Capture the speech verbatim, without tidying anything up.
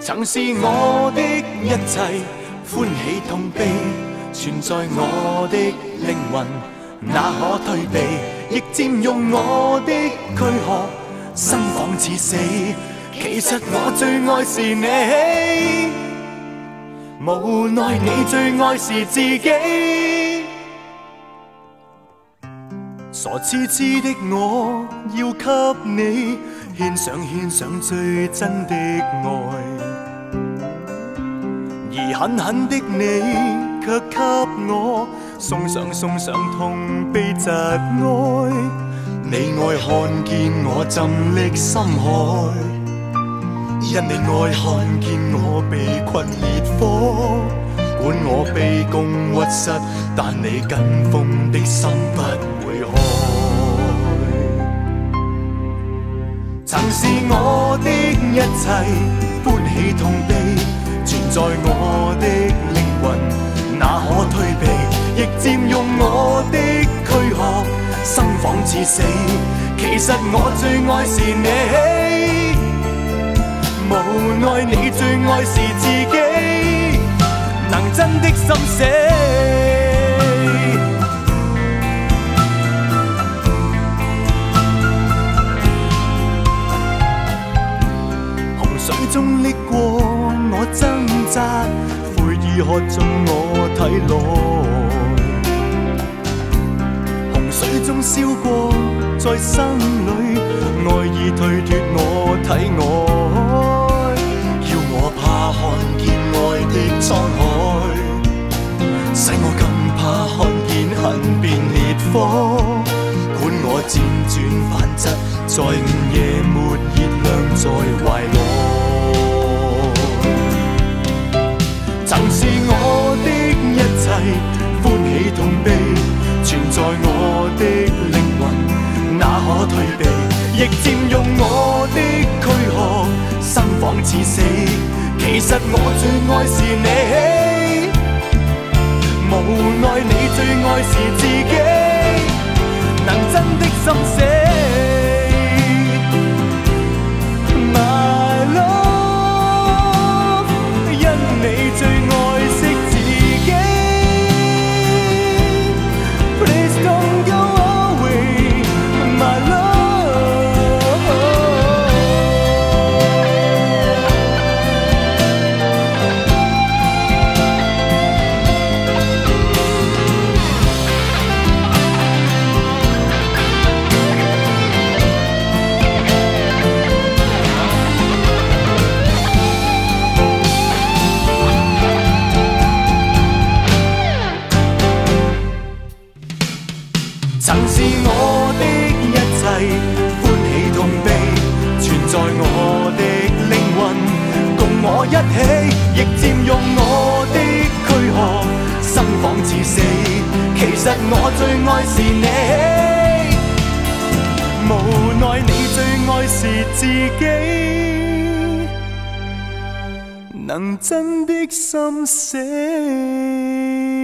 曾是我的一切，歡喜痛悲，存在我的靈魂，哪可退避？亦佔用我的軀殼，生仿似死。其實我最愛是你，無奈你最愛是自己。傻痴痴的我要給你獻上獻上最真的愛，而狠狠的你卻給我送上送上痛悲窒愛。你愛看見我浸溺深海，因你愛看見我被困烈火，管我卑躬屈膝，但你緊封的心不會開。曾是我的一切，歡喜痛悲，存在我的靈魂，哪可退避？亦佔用我的軀殼，生仿似死。其實我最愛是你，無奈你最愛是自己，能真的心死。洪水中溺過我掙扎，悔意喝進我體內，洪水中燒過在心裏，愛意退脫我體外，要我怕看見愛的滄海，使我更怕看見恨變烈火，管我輾轉反側，在午夜沒熱亮在懷內。曾是我的一切，歡喜痛悲，存在我的靈魂，哪可退避？亦佔用我的軀殼，生仿似死。其實我最愛是你，無奈你最愛是自己，能真的心死。My love， 因你最愛惜自己。Please don't go away， my love。曾是我的一切，歡喜痛悲，存在我的靈魂，共我一起，亦佔用我的軀殼，生仿似死。其實我最愛是你，無奈你最愛是自己，能真的心死。